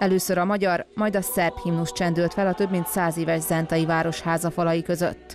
Először a magyar, majd a szerb himnusz csendült fel a több mint 100 éves zentai város házafalai között.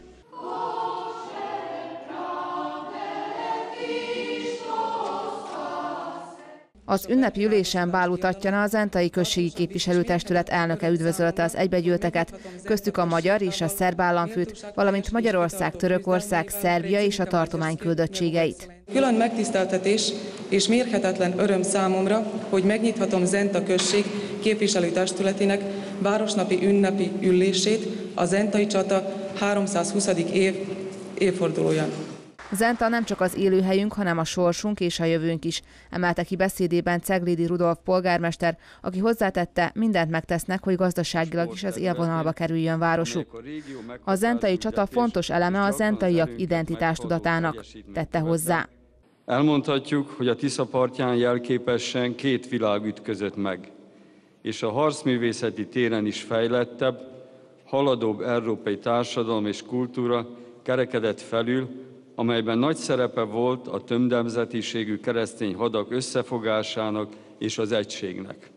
Az ünnepi ülésen Báló Tatjana, a zentai községi képviselőtestület elnöke üdvözölte az egybegyűlteket, köztük a magyar és a szerb államfőt, valamint Magyarország, Törökország, Szerbia és a tartomány küldöttségeit. Külön megtiszteltetés és mérhetetlen öröm számomra, hogy megnyithatom Zenta község képviselőtestületének városnapi ünnepi ülését a zentai csata 320. évfordulóján. Zenta nem csak az élőhelyünk, hanem a sorsunk és a jövőnk is, emelte ki beszédében Ceglédi Rudolf polgármester, aki hozzátette, mindent megtesznek, hogy gazdaságilag is az élvonalba kerüljön városuk. A zentai csata fontos eleme a zentaiak identitástudatának, tette hozzá. Elmondhatjuk, hogy a Tisza partján jelképesen két világ ütközött meg, és a harcművészeti téren is fejlettebb, haladóbb európai társadalom és kultúra kerekedett felül, amelyben nagy szerepe volt a többnemzetiségű keresztény hadak összefogásának és az egységnek.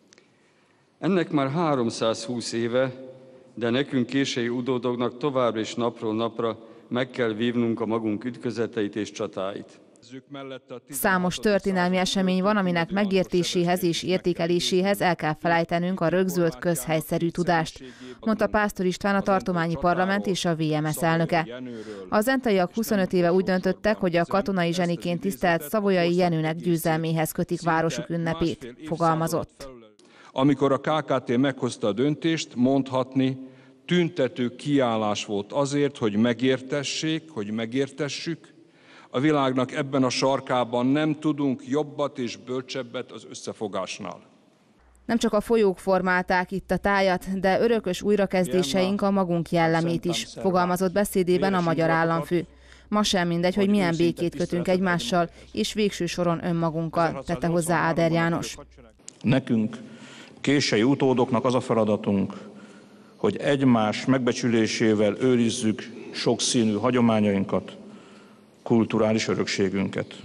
Ennek már 320 éve, de nekünk késői utódoknak továbbra is napról napra meg kell vívnunk a magunk ütközeteit és csatáit. Számos történelmi esemény van, aminek megértéséhez és értékeléséhez el kell felejtenünk a rögzült közhelyszerű tudást, mondta Pásztor István, a tartományi parlament és a VMS elnöke. A zentaiak 25 éve úgy döntöttek, hogy a katonai zseniként tisztelt Savoyai Jenőnek győzelméhez kötik városuk ünnepét, fogalmazott. Amikor a KKT meghozta a döntést, mondhatni, tüntető kiállás volt azért, hogy megértessék, hogy megértessük, a világnak ebben a sarkában nem tudunk jobbat és bölcsebbet az összefogásnál. Nem csak a folyók formálták itt a tájat, de örökös újrakezdéseink a magunk jellemét is, fogalmazott beszédében a magyar államfő. Ma sem mindegy, hogy milyen békét kötünk egymással, és végső soron önmagunkkal, tette hozzá Áder János. Nekünk, késői utódoknak az a feladatunk, hogy egymás megbecsülésével őrizzük sokszínű hagyományainkat, kulturális örökségünket.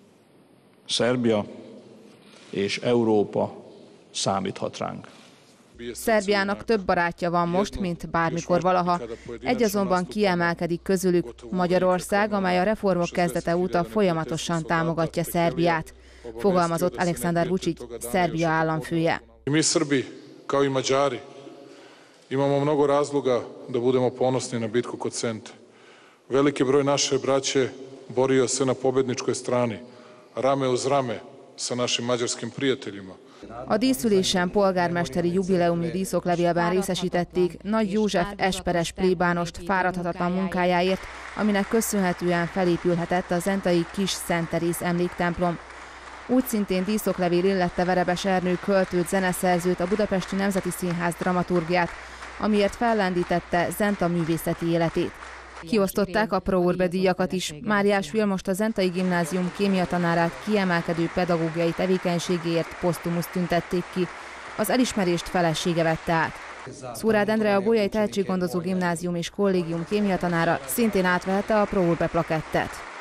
Szerbia és Európa számíthat ránk. Szerbiának több barátja van most, mint bármikor valaha. Egy azonban kiemelkedik közülük, Magyarország, amely a reformok kezdete óta folyamatosan támogatja Szerbiát, fogalmazott Aleksandar Vučić, Szerbia államfője. Mi Srbi, kao i Mađari, imamo mnogo razloga da budemo ponosni na bitku kod Sente. Veliki broj naše braće borio se na pobedničkoj strani, rame uz rame sa našim mađarskim prijateljima. A díszülésen polgármesteri jubileumi díszoklevélben részesítették Nagy József esperes plébánost fáradhatatlan munkájáért, aminek köszönhetően felépülhetett a zentai Kis Szent Teréz emléktemplom. Úgy szintén díszoklevél illette Verebes Ernő költőt, zeneszerzőt, a Budapesti Nemzeti Színház dramaturgiát, amiért fellendítette Zenta művészeti életét. Kiosztották a Pro Urbe díjakat is. Máriás Vilmost, a Zentai Gimnázium kémiatanárát kiemelkedő pedagógiai tevékenységéért posztumusz tüntették ki. Az elismerést felesége vette át. Szórád Endre, a Bolyai Tehetséggondozó Gimnázium és Kollégium kémiatanára szintén átvehette a Pro Urbe plakettet.